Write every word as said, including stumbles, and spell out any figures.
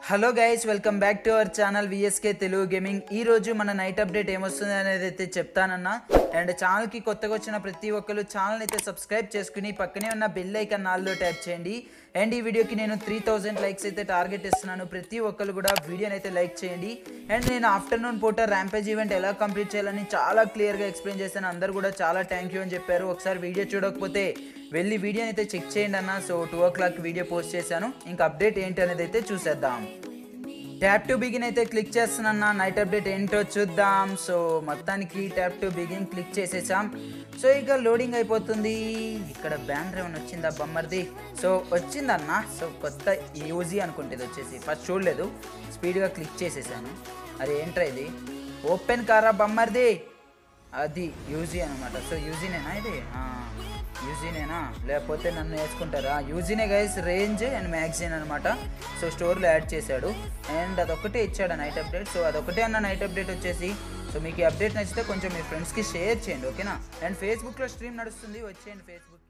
Hello guys, welcome back to our channel VSK Telugu gaming. ఈ రోజు మన నైట్ అప్డేట్ ఏమొస్తుంది అనేది అయితే చెప్తానన్నా. అండ్ ఛానల్కి కొత్తగా వచ్చిన ప్రతి ఒక్కరు ఛానల్ అయితే సబ్స్క్రైబ్ చేసుకుని పక్కనే ఉన్న బెల్ ఐకాన్ నాలుగులో ట్యాప్ చేయండి. అండ్ ఈ వీడియోకి నేను త్రీ థౌజండ్ లైక్స్ అయితే టార్గెట్ ఇస్తున్నాను. ప్రతి ఒక్కరు కూడా వీడియోని అయితే లైక్ చేయండి. అండ్ నేను ఆఫ్టర్నూన్ పూట ర్యాంపేజ్ ఈవెంట్ ఎలా కంప్లీట్ చేయాలని చాలా క్లియర్గా ఎక్స్ప్లెయిన్ చేశాను. అందరు కూడా చాలా థ్యాంక్ యూ అని చెప్పారు. ఒకసారి వీడియో చూడకపోతే వెళ్ళి వీడియోని అయితే చెక్ చేయండి అన్న. So two o'clock video post చేశాను. ఇంకా అప్డేట్ ఏంటి అనేది అయితే చూసేద్దాం. ట్యాప్ టు బిగిన్ అయితే క్లిక్ చేస్తున్నా. నైట్ అప్డేట్ ఏంటో చూద్దాం. సో మొత్తానికి ట్యాప్ టు బిగిన్ క్లిక్ చేసేసాం. సో ఇక లోడింగ్ అయిపోతుంది. ఇక్కడ బ్యానర్ ఏమైనా వచ్చిందా బొమ్మర్ది? సో వచ్చిందన్న. సో కొత్త యూజీ అనుకుంటుంది వచ్చేసి. ఫస్ట్ చూడలేదు, స్పీడ్గా క్లిక్ చేసేసాను. అరే ఏంట్రా ఇది? ఓపెన్ కారా బొమ్మర్ది? అది యూజీ అనమాట. సో యూజీనేనా ఇది? యూజీనేనా లేకపోతే నన్ను వేసుకుంటారా? యూజీనే గైస్. రేంజ్ అండ్ మ్యాగజైన్ అనమాట. సో స్టోర్లో యాడ్ చేశాడు అండ్ అదొకటే ఇచ్చాడు నైట్ అప్డేట్. సో అదొకటే అన్న నైట్ అప్డేట్ వచ్చేసి. సో మీకు ఈ అప్డేట్ నచ్చితే కొంచెం మీ ఫ్రెండ్స్కి షేర్ చేయండి, ఓకేనా? అండ్ ఫేస్బుక్లో స్ట్రీమ్ నడుస్తుంది, వచ్చేయండి ఫేస్బుక్.